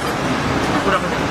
Udah kenyang.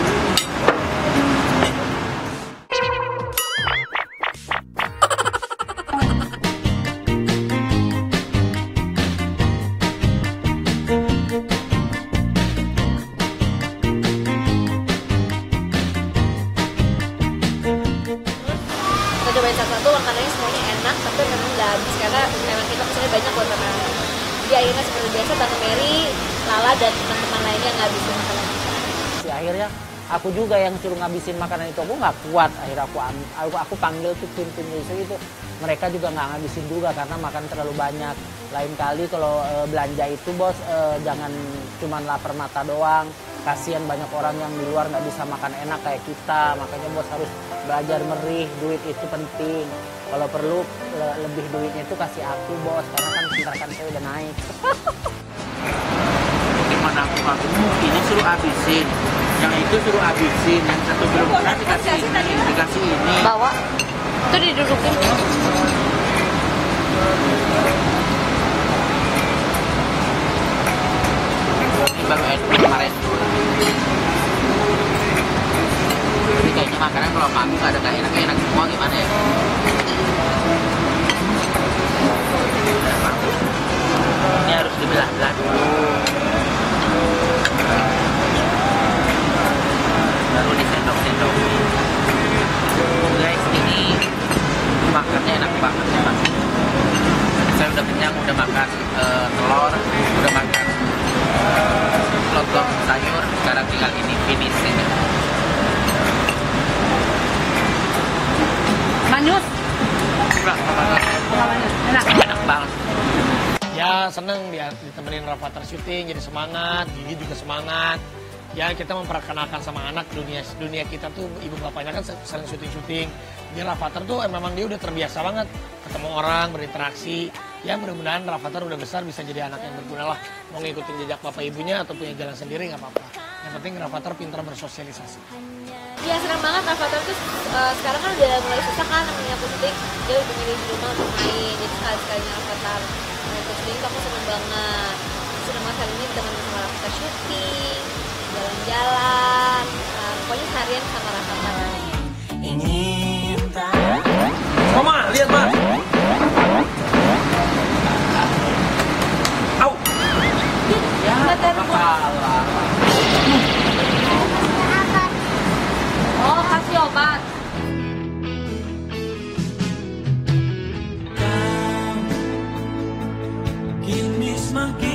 Cobain satu-satu, makanannya semuanya enak, tapi memang nggak habis karena memang kita pesannya banyak buat anak-anak. Jadi akhirnya seperti biasa Tante Mary, Lala dan teman-teman lainnya nggak habisin makanan. Akhirnya aku juga yang suruh ngabisin makanan itu, aku nggak kuat. Akhirnya aku panggil tuh tim itu, mereka juga nggak ngabisin juga karena makan terlalu banyak. Lain kali kalau belanja itu bos, jangan cuma lapar mata doang. Kasihan banyak orang yang di luar nggak bisa makan enak kayak kita. Makanya bos harus belajar merih, duit itu penting. Kalau perlu lebih duitnya itu kasih aku bos, karena kan pintarkan saya udah naik. Gimana aku ini suruh habisin, yang itu suruh habisin, yang satu belum kan dikasih ini. Bawa, itu didudukin. Ini baru kemarin. Jadi kayaknya makanan kalau aku nggak ada kayak enak semua gimana ya? Ini harus dibelah-belah dulu. Baru disendok-sendokin. Guys, ini makannya enak banget ya mas. Saya udah kenyang, udah makan telur, udah makan lontong sayur, sekarang tinggal ini finish ya. Manyus. Enak banget. Ya seneng ditemenin Rafathar syuting, jadi semangat, Gigi juga semangat. Ya kita memperkenalkan sama anak dunia kita tuh ibu bapaknya kan sering syuting-syuting. Dia Rafathar tuh memang dia udah terbiasa banget ketemu orang, berinteraksi. Ya mudah-mudahan Rafathar udah besar bisa jadi anak yang berguna lah. Mau ngikutin jejak bapak ibunya atau punya jalan sendiri nggak apa-apa. Yang penting Rafathar pintar bersosialisasi. Iya senang banget Rafathar tuh sekarang kan udah mulai susah kan namanya syuting. Dia lebih milih di rumah untuk main. Jadi sekali-sekalinya Rafathar syuting aku senang banget. Senang banget hari ini teman sama Rafathar syuting, jalan-jalan, pokoknya seharian sama Rafathar. Mama, lihat mas. Au. Ya, kepala. Oh, kasih obat. Kini semakin